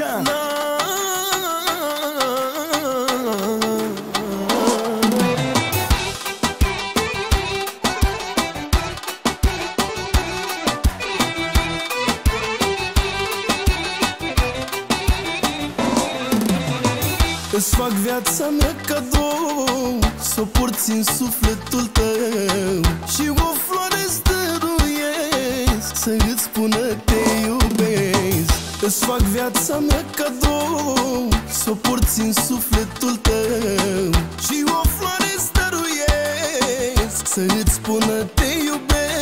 așa. Îți fac viața mea cadou, s-o porți în sufletul tău și o floare stăruiesc să îți spună te iubesc. Îți fac viața mea cadou, s-o porți în sufletul tău și o floare stăruiesc să îți spună te iubesc.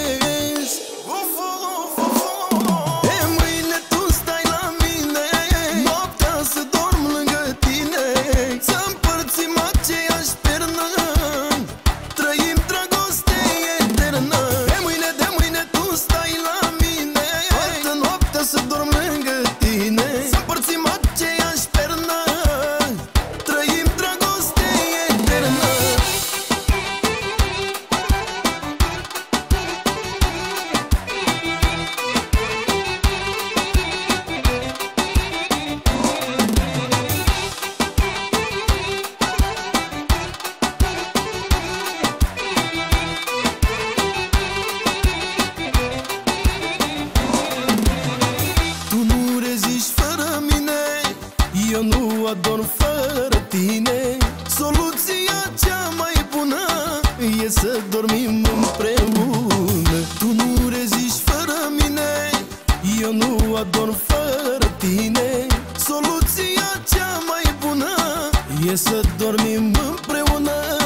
Eu nu adorm fără tine. Soluția cea mai bună e să dormim împreună. Tu nu reziști fără mine, eu nu adorm fără tine. Soluția cea mai bună e să dormim împreună.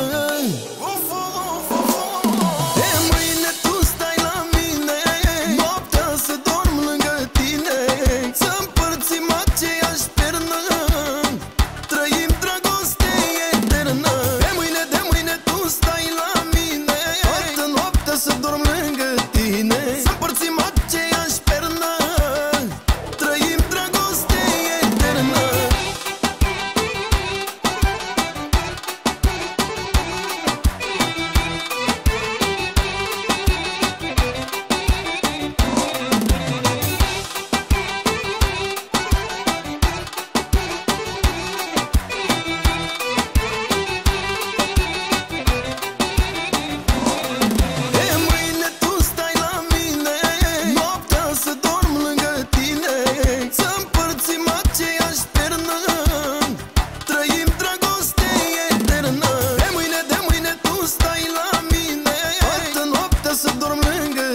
De mâine tu stai la mine, noaptea să dorm lângă tine, să împărțim aceeași pernă, trăim dragoste eternă. De mâine tu stai la mine, toată noaptea să dorm lângă tine, să împărțim aceeași pernă, trăim dragoste eternă. Să dorm lângă